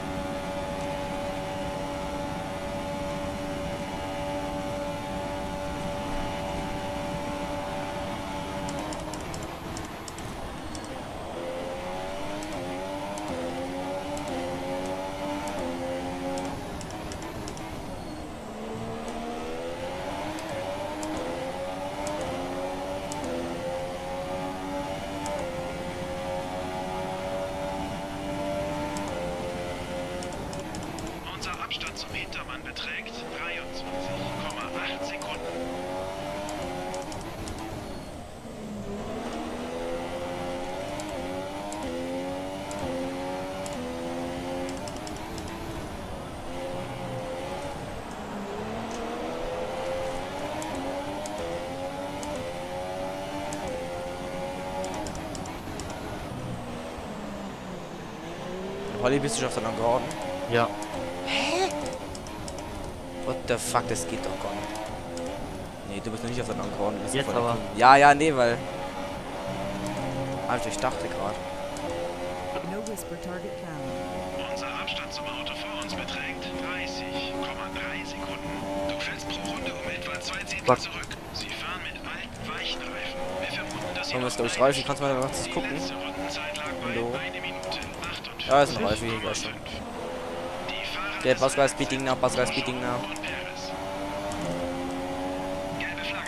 Unser Abstand zum Hintermann beträgt dreiundzwanzig Komma acht Sekunden. Polly, bist du schon auf der langen Geraden? Ja. What the fuck, das geht doch gar nicht. Nee, du bist noch nicht auf der langen Geraden. du bist Jetzt voll aber. cool. Ja, ja, nee, weil... Alter, ich dachte gerade. No whisper target found. Unser Abstand zum Auto vor uns beträgt dreißig Komma drei Sekunden. Du fällst pro Runde um etwa zwei Zehntel Fuck. zurück. Sie fahren mit alten, weichen Reifen. Wir vermuten, dass sie Sollen wir noch es durch eine Reifen? Kannst du mal Stunde- was Die gucken? letzte Rundenzeit lag bei Hallo? eine Minute achtundvierzig Ja, ist ein Reifen, hier gleich schon. Die Fahrer Der des Pascal Rennens Speeding sind nach, Pascal Grosjean Speeding nach. und Perez. Gelbe Flagge.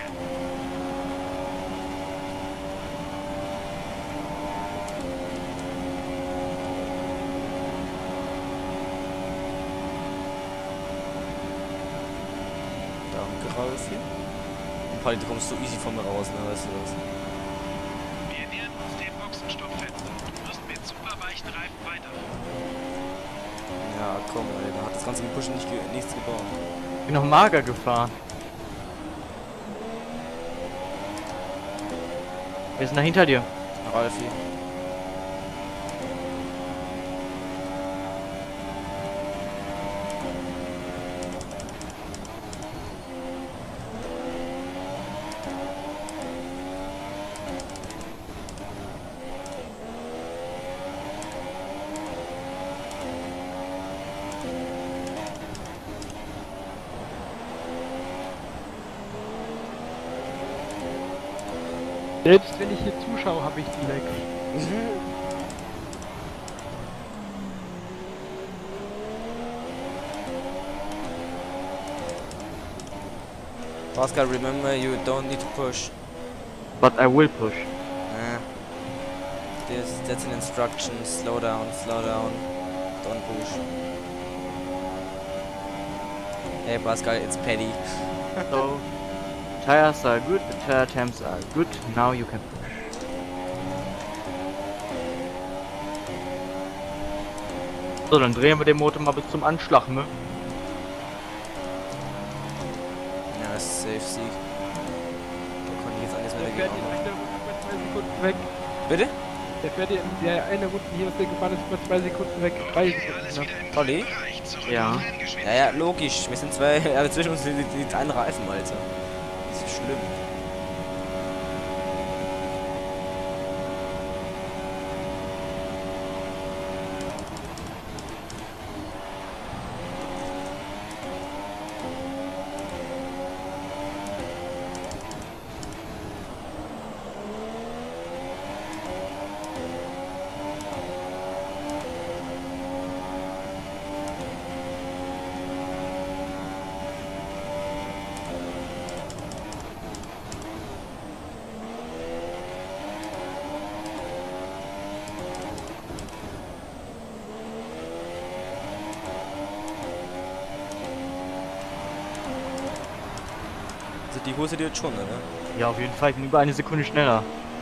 Danke, Ralfi. Und Polly, du kommst so easy von mir raus, ne? Weißt du das? Wir nähern uns dem Boxenstoppfenster. Du musst mit super weichen Reifen weiterfahren. Ja, komm, ey. Da hat das ganze Gepushen nicht ge nichts gebaut. Bin noch mager gefahren. Wir sind da hinter dir. Ralfi. Selbst wenn ich hier zuschaue, habe ich die Lags. Pascal, remember, you don't need to push. But I will push. Nah. This, that's an instruction. Slow down, slow down. Don't push. Hey Pascal, it's Paddy. So, tires are good, the tire temps are good, now you can push. So, dann drehen wir den Motor mal bis zum Anschlag, ne? Ja, das ist safe Sieg. Da konnte ich jetzt alles Der mehr fährt dagegen in machen. einer Runde über zwei Sekunden weg. Bitte? Der fährt in der eine Runde hier, was der gefahren ist, über zwei Sekunden weg. Drei Okay, Sekunden. alles Ne? wieder im Olli? grünen Bereich. Zurück Ja. auf Ja, Renngeschwindigkeit. ja, logisch. Wir sind zwei, aber zwischen uns liegt liegt ein Reifen, Alter. Das ist schlimm. Also die Hose dir jetzt schon, oder? Ja, auf jeden Fall, ich bin über eine Sekunde schneller.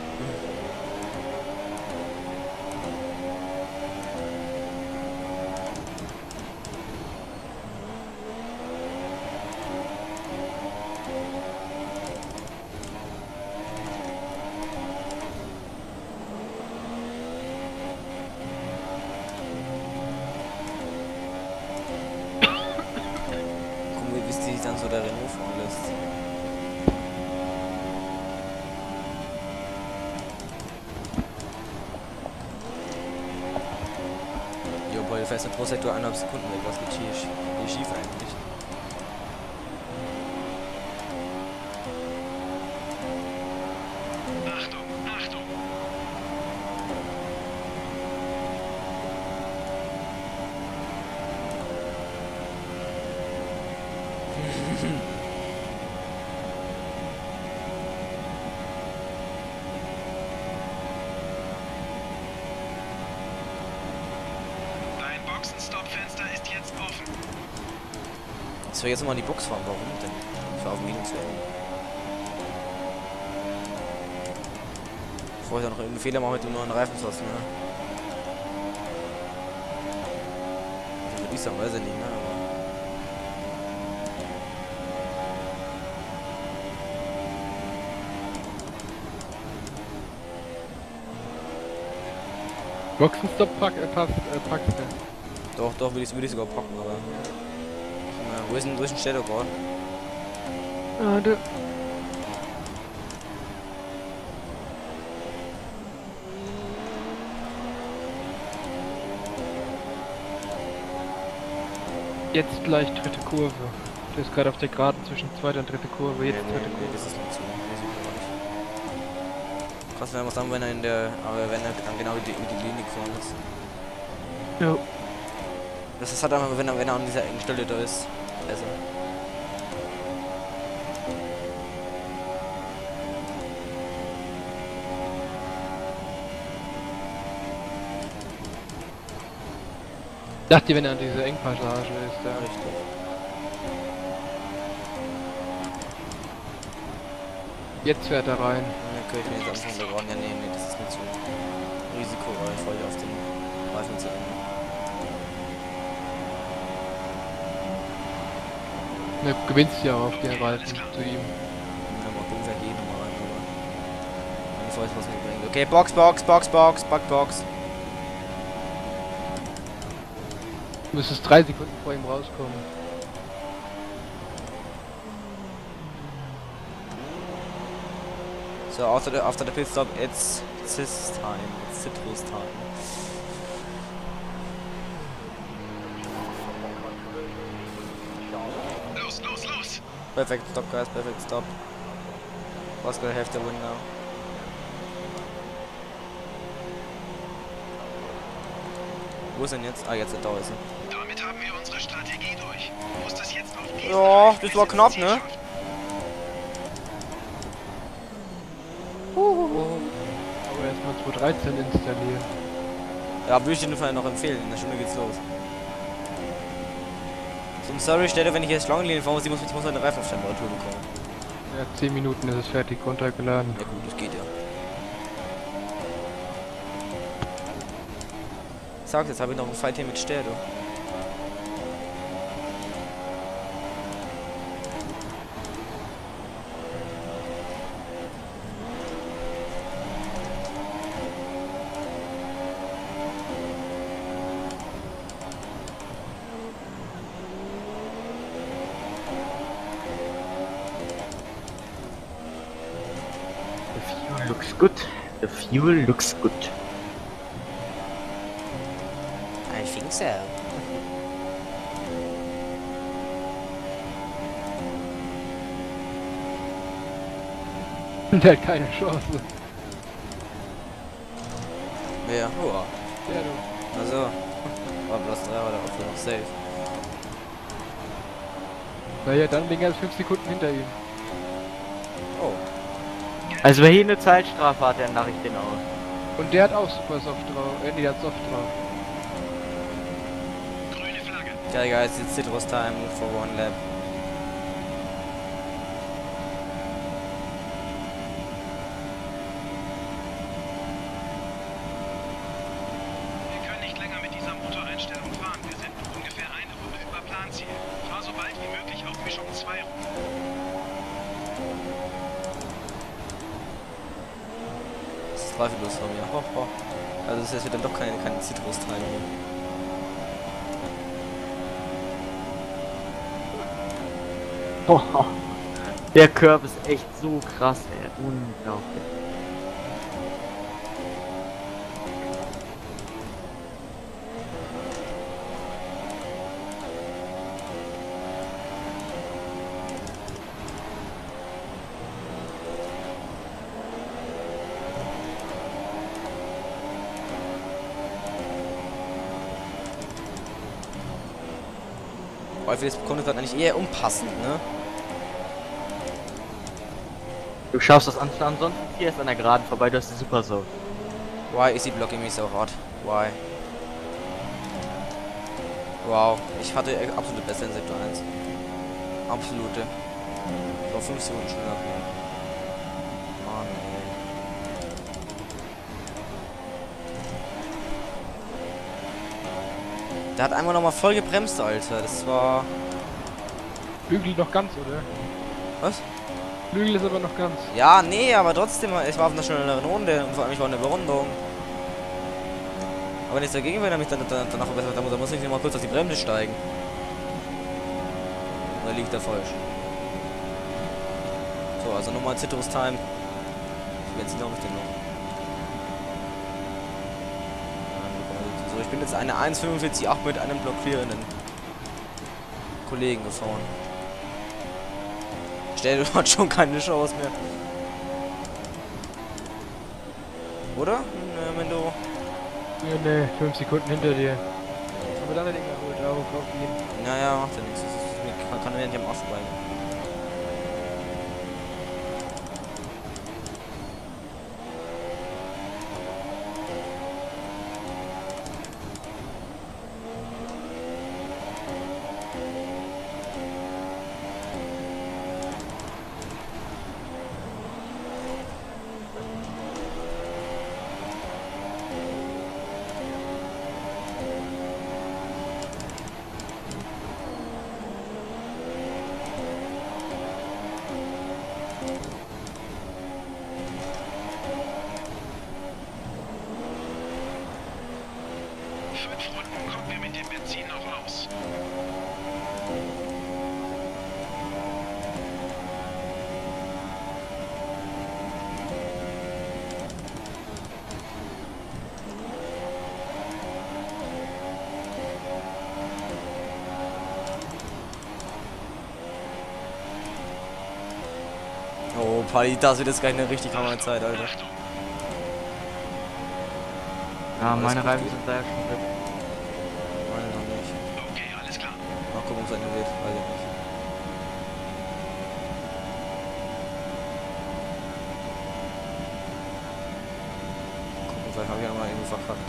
Gucken wir, wie es sich dann so der Renault fahren lässt. Jo, Paul, du fährst mit pro Sektor eineinhalb Sekunden weg. Was geht hier, hier schief eigentlich? Achtung, Achtung. Dein Boxenstoppfenster ist jetzt offen. Ich soll jetzt nochmal in die Box fahren. Warum denn? Ich war auf dem Minus zu Ende. Bevor ich da noch irgendeinen Fehler mache mit dem neuen Reifensassen, ne? Also würde ich sagen, weiß ich nicht, ne? Aber Boxenstopp pack, äh, passt, äh, packst du. Doch, doch, würde ich, würd ich sogar packen, aber. Ja, wo ist denn, wo ist denn Shadow gerade? Ah, du. Jetzt gleich dritte Kurve. Der ist gerade auf der Geraden zwischen zweiter und dritte Kurve. Jetzt Nee, dritte nee, nee, Kurve. das ist nicht so. Nee, sieht man nicht. Krass, wenn man sagen, wenn er in der. Aber wenn er dann genau die, die Linie gefahren ist. Ja. Das ist halt einfach, wenn er, wenn er an dieser engen Stelle da ist. Besser. Dachte, wenn er an dieser Engpassage ist, da. Richtig. Jetzt fährt er rein. Ja, okay, ich bin jetzt anfangen der Geraden. Ja, nee, nee, das ist nicht so risikoreich, voll auf den Reifen zu rennen. Ne, du gewinnst ja auf den Reifen zu ihm. Ja, mal gucken, wer jeden mal rein, aber. Ich weiß, was mir bringt. Okay, Box, Box, Box, Box, Box, Box. Du müsstest drei Sekunden vor ihm rauskommen. So, after the, after the pit stop, it's Cis time. It's Citrus time. Los, los, los! Perfect stop, guys. Perfect stop. What's gonna have to win now? Wo ist denn jetzt? Ah, jetzt da ist er. Damit haben wir unsere Strategie durch. Du musst es jetzt auf diesen Ja, Reifen das war bis knapp, ins Ziel ne? schaffen. Aber erstmal zwei dreizehn installieren. Ja, würde ich dir Fall noch empfehlen. In der Stunde geht's los. So, sorry, Stelle, wenn ich jetzt Schlangenlinien fahre, muss ich muss, ich muss eine Reifenaufstelltemperatur bekommen. Ja, zehn Minuten ist es fertig runtergeladen. Ja gut, das geht ja. Sag's, jetzt habe ich noch einen Fight hier mit Sterdo. The fuel looks good. The fuel looks good. I think so. Der hat keine Chance. Wer? Oh. Ja, du. Also. War Platz drei, war der auch noch safe. Naja, dann bin ich erst fünf Sekunden hinter ihm. Oh. Also wer hier eine Zeitstrafe hat, dann lache ich den aus. Und der hat auch super soft drauf. Äh, nee, der hat soft drauf. Grüne Flagge. Okay, guys, it's Citrus time for one lap. Wir können nicht länger mit dieser Motoreinstellung fahren. Wir sind ungefähr eine Runde über Planziel. Fahr so bald wie möglich auf Mischung zwei rum. Das ist zweifellos von mir. Ho, ho. Also das ist jetzt wieder doch keine, keine Citrus-Teile hier. Boah. Der Curve ist echt so krass, ey. Unglaublich. Häufig ist Kunde gerade eigentlich eher unpassend, ne? Du schaust das an, ansonsten hier ist an der Geraden vorbei, du hast die Super so. Why is he blocking me so hard? Why? Wow, ich hatte absolute Beste in Sektor eins. Absolute. Ich war fünf Sekunden schneller. Mann, ey. Der hat einmal nochmal voll gebremst, Alter. Das war... Flügel noch ganz, oder? Was? Flügel ist aber noch ganz. Ja, nee, aber trotzdem, ich war auf einer schnelleren Runde und vor allem ich war in der Überrundung. Aber nichts dagegen, wenn er mich dann, dann danach verbessert, dann muss, dann muss ich mal kurz auf die Bremse steigen. Oder liegt er falsch? So, also nochmal Citrus Time. Jetzt glaube ich den noch. So, ich bin jetzt eine eins fünfundvierzig acht mit einem blockierenden Kollegen gefahren. Stell dir hat schon keine Chance mehr. Oder? Äh, wenn du. Ja, ne, fünf Sekunden hinter dir. Aber dann hat er geholt, auch auf ihn. Naja, macht ja nichts. Das ist, man kann ja nicht am Arsch bleiben. Fünf Runden kommen wir mit dem Benzin noch aus. Oh, Pali, das wird jetzt gleich eine richtig hammer Zeit, Alter. Achtung! Ja, Alles meine gut Reifen geht. sind da ja schon weg. Meine noch nicht. Okay, alles klar. Mal gucken, ob es eine wird. Weiß ich nicht. Gucken, vielleicht habe ich ja noch mal irgendwie verkackt.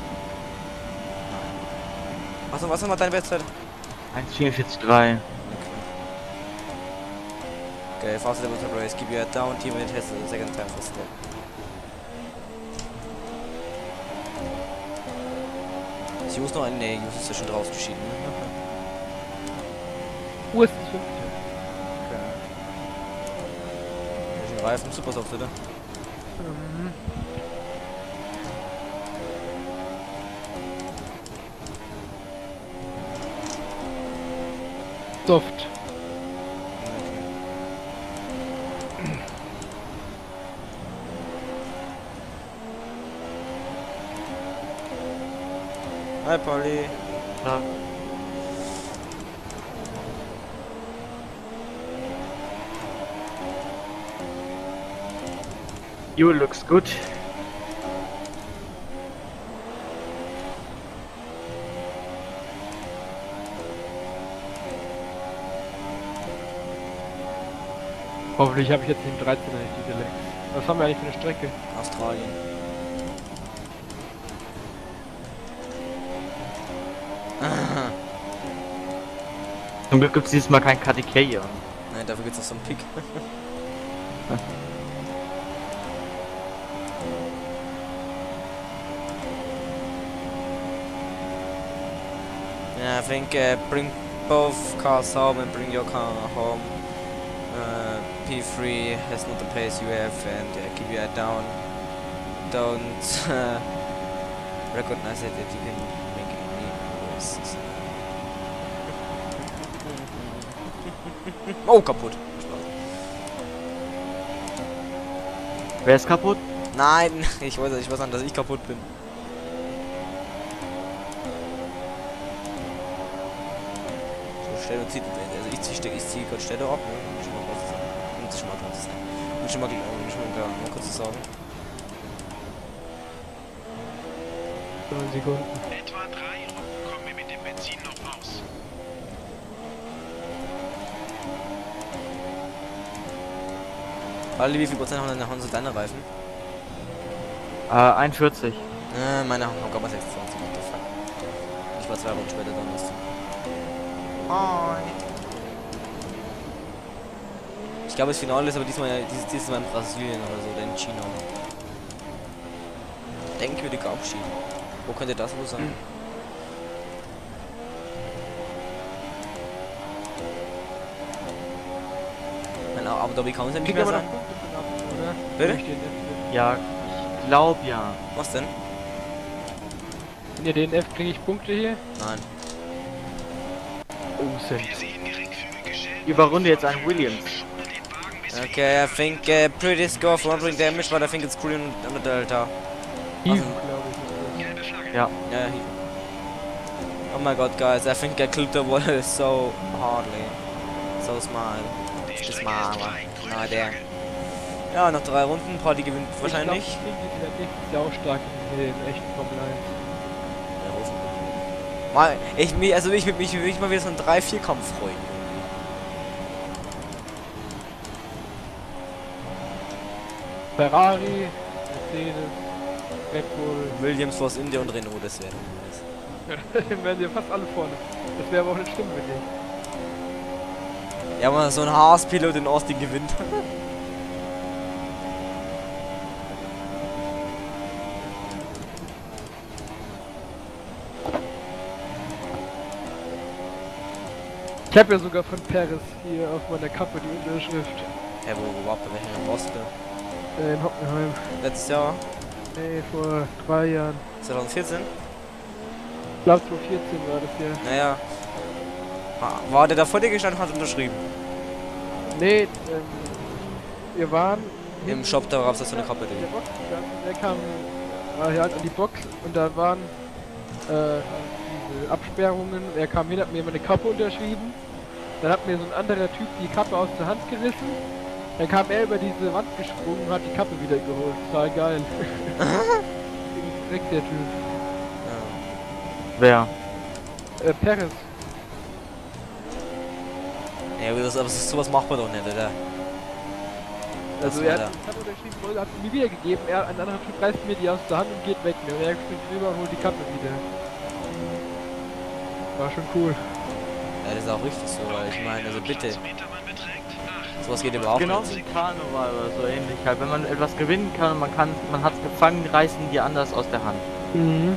Nein. Achso, was ist mal deine Bestzeit? eins vierundvierzig drei. Okay, fast level to race. Keep your head down. Teammate has the second time for step. Ich muss noch einen. Nee, Jus ist ja schon rausgeschieden. Wo ist das fünfte? Welchen Reifen? Super soft, oder? Mhm. Soft. Hi, Polly. Ja. You looks good. Hoffentlich habe ich jetzt den dreizehner nicht diese Lex. Was haben wir eigentlich für eine Strecke? Australien. Zum Glück gibt es dieses Mal kein K D K hier. Nein, dafür gibt's noch so einen Pick. Yeah, I think uh, bring both cars home and bring your car home. Uh, P three has not the pace you have, and uh, keep your head down. Don't uh, recognize it that you can make any risks. Oh, kaputt. Wer ist kaputt? Nein, ich weiß, ich weiß nicht, dass ich kaputt bin. So, Stelle zieht, also ich ziehe ich zieh gerade Stelle ab, ne? Muss ich mal kurz sagen. Muss ich mal kurz sagen. Muss ich mal, muss ich mal, da, mal kurz sagen. neun Sekunden. Etwa drei Runden kommen wir mit dem Benzin noch raus. Ali, wie viel Prozent haben denn so deine Reifen? Äh, einundvierzig. Äh, meine haben gerade sechsundzwanzig, what the fuck. Ich war zwei Runden später dann ist. Hi. Ich glaube, das Finale ist aber diesmal, dieses, dieses Mal in Brasilien oder so, oder in China. Denkwürdiger Abschied. Wo könnte das wohl sein? Mein Abu Dhabi kann es ja nicht Kriegt mehr aber noch sein. Punkte von ab, oder? Bitte? Durch den letzten. Ja, ich glaub ja. Was denn? Wenn ihr den F kriege ich Punkte hier. Nein. Oh, Cent. Wir sehen geringfügige Schäden. Überrunde jetzt einen Williams. Schonen den Wagen, bis wir Okay, I think uh, pretty score for one point damage, but I think it's green on the delta. Heaven, Also- glaube ich. gelbe Flagge. Ja. Yeah. He... Oh my god, guys! I think I clipped the wall so hardly, so smile. Die Just Strecke smile. ist frei. Grüne Na der. Flagge. Ja, noch drei Runden. Party gewinnt wahrscheinlich. Ich glaube, die sind nächstes Jahr auch stark in den echten Formel eins. Ja, hoffentlich. Mal, ich mich, also ich würde mich, würd mich mal wieder so einen drei vier Kampf freuen. Ferrari, Mercedes, Red Bull. Williams, Force India und Renault, das wäre nice. Dann werden sie fast alle vorne. Das wäre aber auch nicht schlimm mit denen. Ja, mal so ein Haas-Pilot in Austin gewinnt. Ich habe ja sogar von Paris hier auf meiner Kappe die Unterschrift. Ja, wo wo überhaupt, welchen Jahr brauchst du? Äh, in Hockenheim. Letztes Jahr? Nee, vor drei Jahren. zwanzig vierzehn? Ich glaube zwanzig vierzehn war das ja. Naja. Ah, war der da vor dir gestanden und hat unterschrieben? Nee, ähm, wir waren Im Shop, da gab's das so eine Kappe. in der Box gestanden. Der kam war hier halt an die Box und da waren äh, diese Absperrungen. Er kam hin, hat mir meine Kappe unterschrieben. Dann hat mir so ein anderer Typ die Kappe aus der Hand gerissen. Dann kam er über diese Wand gesprungen und hat die Kappe wieder geholt. Total geil. Direkt der Typ. Wer? Äh, Paris. Ja, aber das, aber das, sowas macht man doch nicht, oder? Also war er der. hat die Kappe unterschrieben, wollte, hat sie mir wiedergegeben. Er, ein anderer Typ reißt mir die aus der Hand und geht weg. Und er springt rüber und holt die Kappe wieder. War schon cool. Ja, das ist auch richtig so, weil ich meine, also bitte, Metermann beträgt acht. sowas geht überhaupt Genau nicht. wie Karneval oder so ähnlich. Halt, wenn man etwas gewinnen kann und man kann, man hat's gefangen, reißen die anders aus der Hand. Mhm.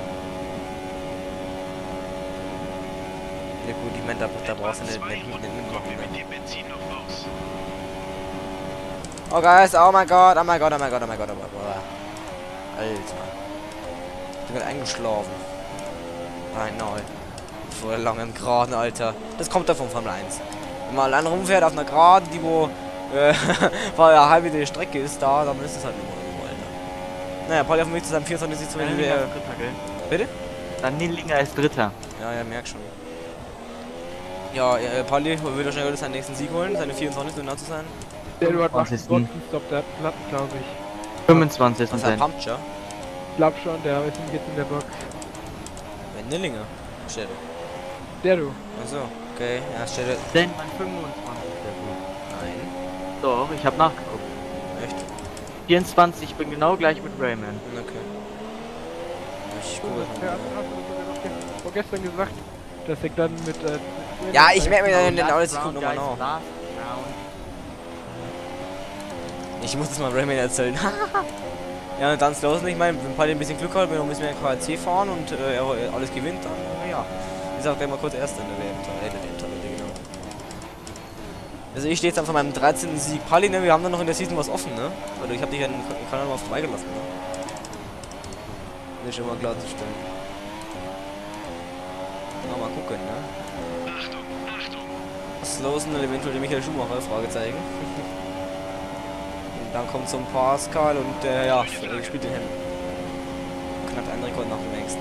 Ja gut, ich meine, da, da brauchst du nicht, Zwei nicht, nicht, Runden nicht kommen mitmachen, wir mit ne? dem Benzin noch raus. Oh guys, oh my god, oh my god, oh my god, oh my god, oh my god. Alter. Ich bin gerade eingeschlafen. Nein, nein. Vor langem Geraden, Alter. Das kommt davon Formel eins. Wenn man allein rumfährt auf einer Geraden, die wo äh, weil ja halb die Strecke ist da, dann ist es halt immer so, Alter. Naja, Pauli auf dem Weg zu seinem vierundzwanzig zu Dann äh, Nillinger ist Dritter, gell? Bitte? Dann Nillinger ist Dritter. Ja, ja, merk schon. Ja, äh, Pauli will wahrscheinlich seinen nächsten Sieg holen, seine vierundzwanzig, um genau zu sein. Der Eduard macht einen fünfundzwanzigsten Stop, der hat einen Platten, glaube ich. fünfundzwanzig. Was, er pumpt schon? Ich glaube schon, der ist jetzt in der Box. Wenn Nillinger. Steht. Der du. Achso, okay. Ja, steht. Denn mein fünfundzwanzig. Nein. Doch, ich habe nachgeguckt. Echt? vierundzwanzig, ich bin genau gleich mit Rayman. Okay. Ich Cool. gucke. Ja, hast du das sogar noch gestern, vorgestern gesagt, dass er dann mit. Äh, mit Ja, ich merke mir Oh, dann den Last alles, ich guck Round, nochmal guys, nach. last round. Ich muss das mal Rayman erzählen. Ja, und dann los. Ich meine, wenn Pauli ein bisschen Glück hat, wenn wir ein bisschen mehr K C fahren und äh, er alles gewinnt, dann äh, ja. Ich sag gleich mal kurz Erster in der W M. Äh, der W M-Tabelle, genau. Also ich stehe jetzt dann von meinem dreizehnten Sieg. Pauli, ne, wir haben dann noch in der Season was offen, ne? Also ich habe dich ja in den Kanal mal vorbeigelassen, ne? Will schon mal klarzustellen. Mal, mal gucken, ne? Achtung, Achtung. Slowson und eventuell der Michael Schumacher, Fragezeichen. Und dann kommt zum Pascal und äh, ja, äh, spielt den Hamilton. Knackt einen Rekord nach dem nächsten.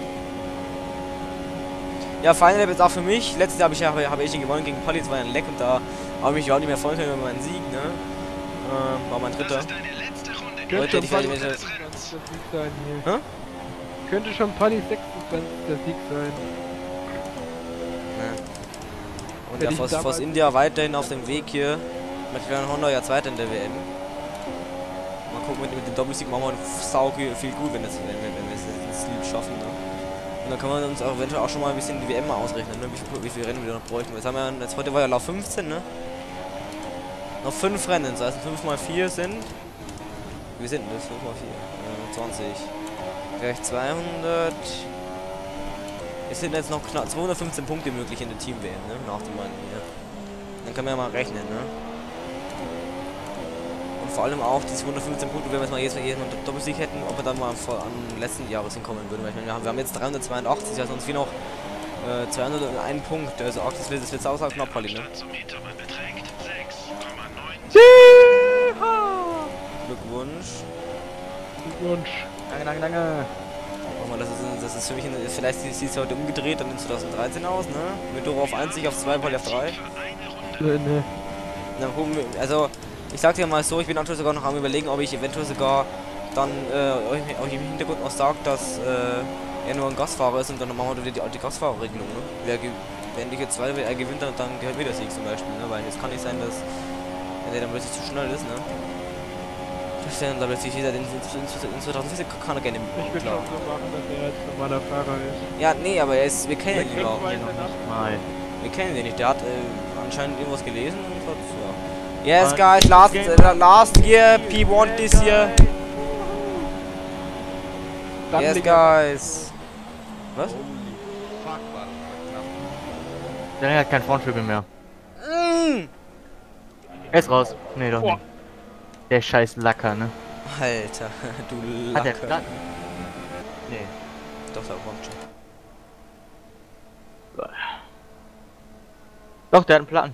Ja, Final Lap jetzt auch für mich. Letztes Jahr habe ich ja habe ich ihn gewonnen gegen Pauli, das war ja ein Leck und da habe ich mich auch nicht mehr freuen können über meinen Sieg, ne? Äh, war mein dritter. Das ist deine letzte Runde. Könnte Leute, schon ich werde Pauli mir sechsundzwanzigster Sieg sein hier. Hä? Könnte schon Pauli sechsundzwanzigster Sieg sein. Ne. Und Hätte der ich Force, damals- Force India weiterhin auf dem Weg hier. McLaren Honda ja Zweiter in der W M. Mal gucken, mit, mit dem Doppelsieg machen wir sau viel gut, wenn, das, wenn, wir, wenn wir es ins Ziel schaffen. Ne? Und dann kann man uns auch eventuell auch schon mal ein bisschen die W M mal ausrechnen, ne? wie, viel, wie viele Rennen wir noch bräuchten. Jetzt haben wir, jetzt heute war ja Lauf fünfzehn, ne? Noch fünf Rennen, das heißt fünf mal vier sind. Wie sind denn das? fünf mal vier? Äh, zwanzig. Gleich zweihundert. Es sind jetzt noch knapp zweihundertfünfzehn Punkte möglich in der Team-W M, ne? Nach dem Mann hier. Dann können wir ja mal rechnen, ne? Und Und vor allem auch diese hundertfünfzehn Punkte, wenn wir jetzt mal jedes Mal jeden Doppelsieg hätten, ob wir dann mal vor, an letzten Jahres hinkommen würden. Weil ich meine, wir haben, wir haben jetzt dreihundertzweiundachtzig, also uns wie noch äh, zweihunderteins Punkt. Also auch das wird das wird sauer knapp, Palli, ne? Tachometer beträgt sechs Komma neun. Glückwunsch. Glückwunsch. Danke, danke, danke. Guck mal, das ist, das ist für mich, eine, vielleicht sieht es heute umgedreht, dann in zweitausenddreizehn aus, ne? Mit Doro auf eins, ich auf zwei, Palli auf drei. Äh, ne. Dann gucken wir, also, ich sag dir mal so, ich bin aktuell sogar noch am überlegen, ob ich eventuell sogar dann äh, euch, euch im Hintergrund noch sagt, dass äh, er nur ein Gastfahrer ist und dann machen wir wieder die alte Gastfahrerregelung, ne? Wer ge wenn ich jetzt zwei, er gewinnt, dann, dann gehört mir der Sieg zum Beispiel, ne? Weil es kann nicht sein, dass wenn der dann plötzlich zu schnell ist, ne? Das dann plötzlich jeder in, in, in zweitausendvierzehn kann er gerne Ich will klar. schon so machen, dass er jetzt normaler Fahrer ist. Ja, nee, aber er ist, wir kennen ihn Der auch. kennt weiß er Mal. Wir kennen den nicht, der hat äh, anscheinend irgendwas gelesen und hat, ja. Yes, guys, last, uh, last year, P one this year. Dann Yes, Liga. guys. Was? Der hat kein Frontflügel mehr. Mm. Er ist raus. Nee, doch Boah. nicht. Der scheiß Lacker, ne? Alter, du Hat der Lacker. Platten? Nee. Doch, da kommt schon. Doch, der hat einen Platten.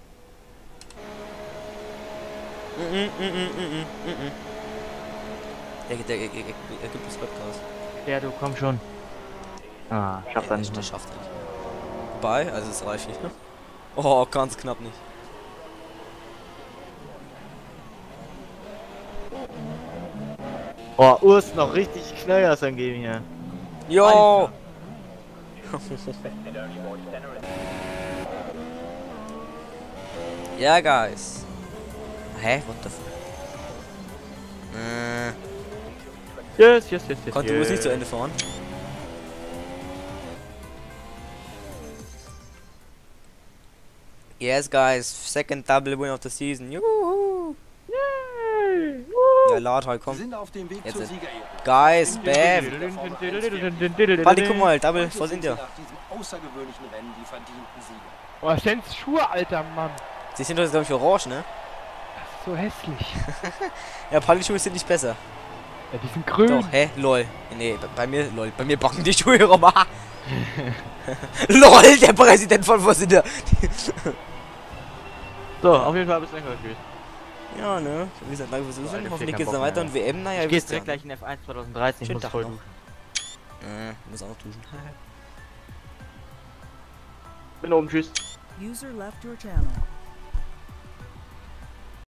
Mm, mm, mm, mm, mm, mm, mm. Der, der, der, der, der gibt das Podcast. Ja, du komm schon. Ah, schafft er Ja, nicht der mehr. schafft er nicht. Wobei, also es reicht nicht. Oh, ganz knapp nicht. Oh, Urs noch richtig schnell aus dem Game hier. Yo! Ja, guys. Hä? What the fuck? Äh, Yes, yes, yes, yes. konnte yes. Urs nicht zu Ende fahren? Yes, guys. Second double win of the season. Juhu! Yay! Ja, lad halt, komm. sind auf dem Weg Jetzt zur ist- Siegerehrung. Guys, bam! Palli, guck mal, double, wo Heute sind sie wir? nach diesem außergewöhnlichen Rennen die verdienten Sieger. Boah, Sens Schuhe, alter Mann. Sie sind doch jetzt, glaube ich, orange, ne? Das ist so hässlich. Ja, Palli-Schuhe sind nicht besser. Ja, die sind grün. Doch, hä? Lol. Nee, bei- bei mir, lol. Bei mir backen die Schuhe rum. Ah. Lol, der Präsident von was sind der? So, auf jeden Fall bis länger gespielt. Ja, ne? Wie gesagt, lange versuchen. Alter, Hoffentlich kein geht's dann Bock weiter mehr. und W M, naja, Ich geh wisst jetzt ihr. direkt gleich in F eins zwanzig dreizehn. Ich Schönen muss Tag voll noch. duschen. Äh, muss auch noch duschen. Bin oben, tschüss. User left your channel.